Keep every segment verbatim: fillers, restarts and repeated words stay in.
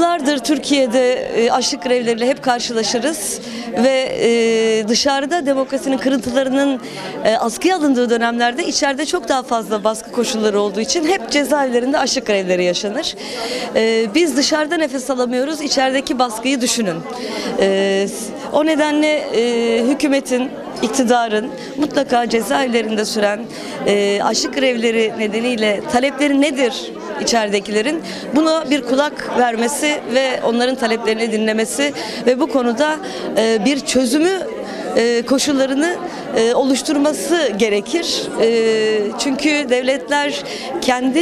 Yıllardır Türkiye'de e, açlık grevleriyle hep karşılaşırız ve e, dışarıda demokrasinin kırıntılarının e, askıya alındığı dönemlerde içeride çok daha fazla baskı koşulları olduğu için hep cezaevlerinde açlık grevleri yaşanır. E, biz dışarıda nefes alamıyoruz, içerideki baskıyı düşünün. E, o nedenle e, hükümetin, iktidarın mutlaka cezaevlerinde süren e, açlık grevleri nedeniyle talepleri nedir içeridekilerin? Buna bir kulak vermesi ve onların taleplerini dinlemesi ve bu konuda e, bir çözümü e, koşullarını e, oluşturması gerekir. E, çünkü devletler kendi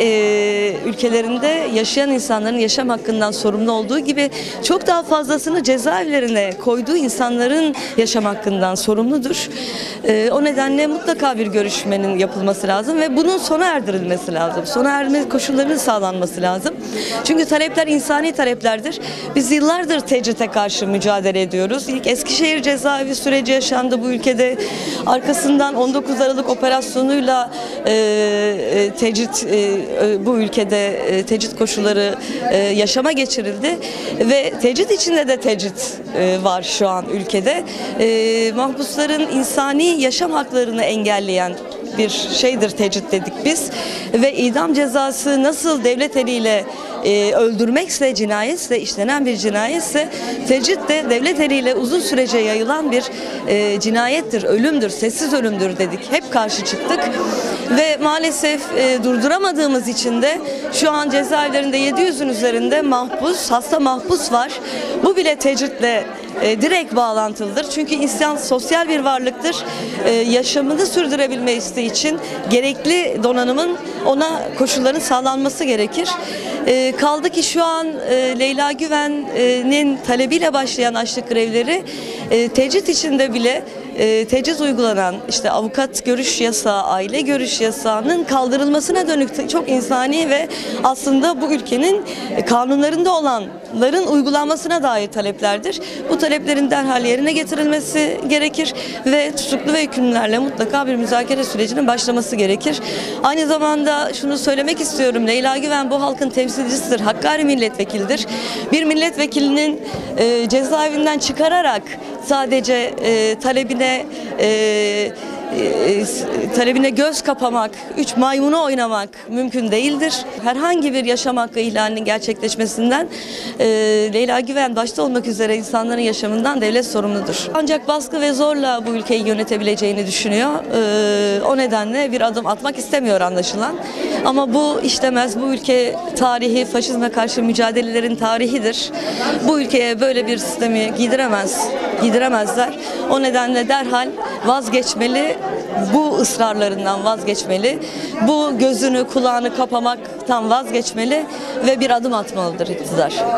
e, ülkelerinde yaşayan insanların yaşam hakkından sorumlu olduğu gibi çok daha fazlasını cezaevlerine koyduğu insanların yaşam hakkından sorumludur. E, o nedenle mutlaka bir görüşmenin yapılması lazım ve bunun sona erdirilmesi lazım. Sona erme koşullarının sağlanması lazım. Çünkü talepler insani taleplerdir. Biz yıllardır tecrite karşı mücadele ediyoruz. İlk Eskişehir cezaevi süreci yaşandı bu ülkede. Arkasından on dokuz Aralık operasyonuyla e, e, tecrit e, bu ülkede e, tecrit koşulları e, yaşama geçirildi ve tecrit içinde de tecrit e, var şu an ülkede. E, mahpusların insani yaşam haklarını engelleyen bir şeydir tecrit dedik biz ve idam cezası nasıl devlet eliyle e, öldürmekse, cinayetse, işlenen bir cinayetse, tecrit de devlet eliyle uzun sürece yayılan bir e, cinayettir, ölümdür, sessiz ölümdür dedik. Hep karşı çıktık ve maalesef e, durduramadığımız için de şu an cezaevlerinde yedi yüzün üzerinde mahpus, hasta mahpus var. Bu bile tecritle E, direkt bağlantılıdır. Çünkü insan sosyal bir varlıktır. E, yaşamını sürdürebilme isteği için gerekli donanımın ona koşulların sağlanması gerekir. E, kaldı ki şu an e, Leyla Güven'in talebiyle başlayan açlık grevleri e, tecrit içinde bile E, tecrit uygulanan işte avukat görüş yasağı, aile görüş yasağının kaldırılmasına dönük çok insani ve aslında bu ülkenin kanunlarında olanların uygulanmasına dair taleplerdir. Bu taleplerin derhal yerine getirilmesi gerekir ve tutuklu ve hükümlülerle mutlaka bir müzakere sürecinin başlaması gerekir. Aynı zamanda şunu söylemek istiyorum. Leyla Güven bu halkın temsilcisidir. Hakkari milletvekilidir. Bir milletvekilinin e, cezaevinden çıkararak sadece e, talebine e, e, talebine göz kapamak, üç maymunu oynamak mümkün değildir. Herhangi bir yaşam hakkı ihlalinin gerçekleşmesinden e, Leyla Güven başta olmak üzere insanların yaşamından devlet sorumludur. Ancak baskı ve zorla bu ülkeyi yönetebileceğini düşünüyor. E, o nedenle bir adım atmak istemiyor anlaşılan. Ama bu işlemez. Bu ülke tarihi, faşizme karşı mücadelelerin tarihidir. Bu ülkeye böyle bir sistemi giydiremez, giydiremezler. O nedenle derhal vazgeçmeli, bu ısrarlarından vazgeçmeli, bu gözünü, kulağını kapamaktan vazgeçmeli ve bir adım atmalıdır iktidar.